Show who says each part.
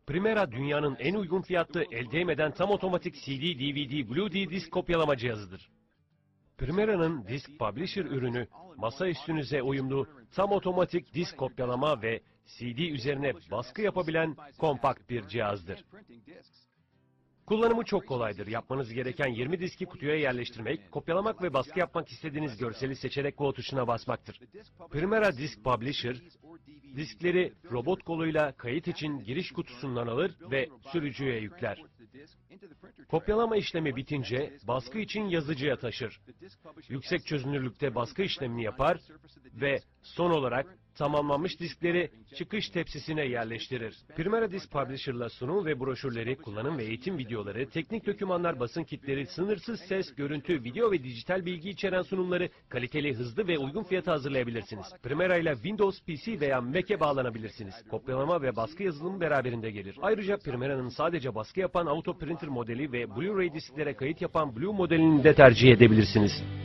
Speaker 1: Primera dünyanın en uygun fiyatlı el değmeden tam otomatik CD, DVD, Blu-ray disk kopyalama cihazıdır. Primera'nın Disk Publisher ürünü, masa üstünüze uyumlu, tam otomatik disk kopyalama ve CD üzerine baskı yapabilen kompakt bir cihazdır. Kullanımı çok kolaydır. Yapmanız gereken 20 diski kutuya yerleştirmek, kopyalamak ve baskı yapmak istediğiniz görseli seçerek Go tuşuna basmaktır. Primera Disk Publisher, diskleri robot koluyla kayıt için giriş kutusundan alır ve sürücüye yükler. Kopyalama işlemi bitince baskı için yazıcıya taşır. Yüksek çözünürlükte baskı işlemini yapar ve son olarak tamamlanmış diskleri çıkış tepsisine yerleştirir. Primera Disk Publisher'la sunum ve broşürleri, kullanım ve eğitim videoları, teknik dokümanlar, basın kitleri, sınırsız ses, görüntü, video ve dijital bilgi içeren sunumları kaliteli, hızlı ve uygun fiyata hazırlayabilirsiniz. Primera ile Windows PC veya Mac'e bağlanabilirsiniz. Kopyalama ve baskı yazılımı beraberinde gelir. Ayrıca Primera'nın sadece baskı yapan Auto Printer modeli ve Blu-ray disklere kayıt yapan Blue modelini de tercih edebilirsiniz.